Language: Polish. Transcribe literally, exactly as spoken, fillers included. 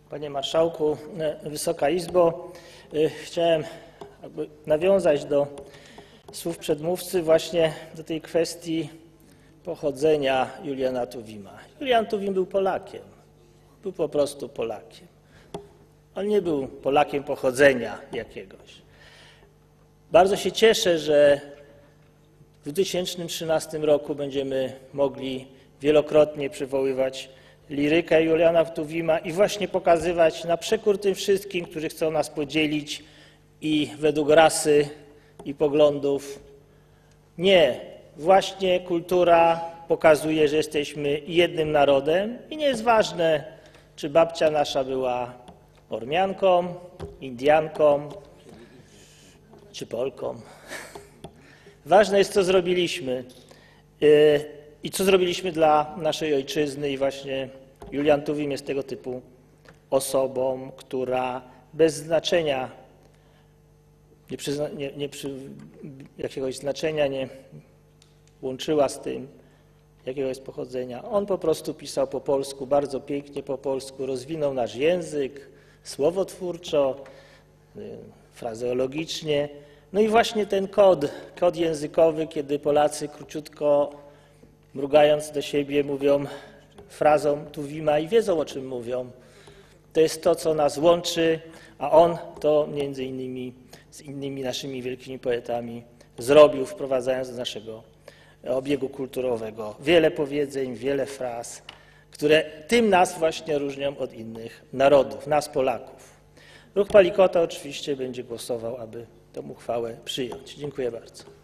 Panie Marszałku, Wysoka Izbo, chciałem nawiązać do słów przedmówcy właśnie do tej kwestii pochodzenia Juliana Tuwima. Julian Tuwim był Polakiem, był po prostu Polakiem. On nie był Polakiem pochodzenia jakiegoś. Bardzo się cieszę, że w dwa tysiące trzynastym roku będziemy mogli wielokrotnie przywoływać lirykę Juliana Tuwima i właśnie pokazywać na przekór tym wszystkim, którzy chcą nas podzielić i według rasy i poglądów. Nie, właśnie kultura pokazuje, że jesteśmy jednym narodem i nie jest ważne, czy babcia nasza była Ormianką, Indianką czy Polką. Ważne jest, co zrobiliśmy i co zrobiliśmy dla naszej ojczyzny i właśnie Julian Tuwim jest tego typu osobą, która bez znaczenia, nie, przyzna, nie, nie przy, jakiegoś znaczenia nie łączyła z tym, jakiego jest pochodzenia. On po prostu pisał po polsku, bardzo pięknie po polsku, rozwinął nasz język słowotwórczo, frazeologicznie. No i właśnie ten kod, kod językowy, kiedy Polacy króciutko mrugając do siebie mówią frazą Tuwima i wiedzą, o czym mówią. To jest to, co nas łączy, a on to między innymi z innymi naszymi wielkimi poetami zrobił, wprowadzając do naszego obiegu kulturowego wiele powiedzeń, wiele fraz, które tym nas właśnie różnią od innych narodów, nas Polaków. Ruch Palikota oczywiście będzie głosował, aby tę uchwałę przyjąć. Dziękuję bardzo.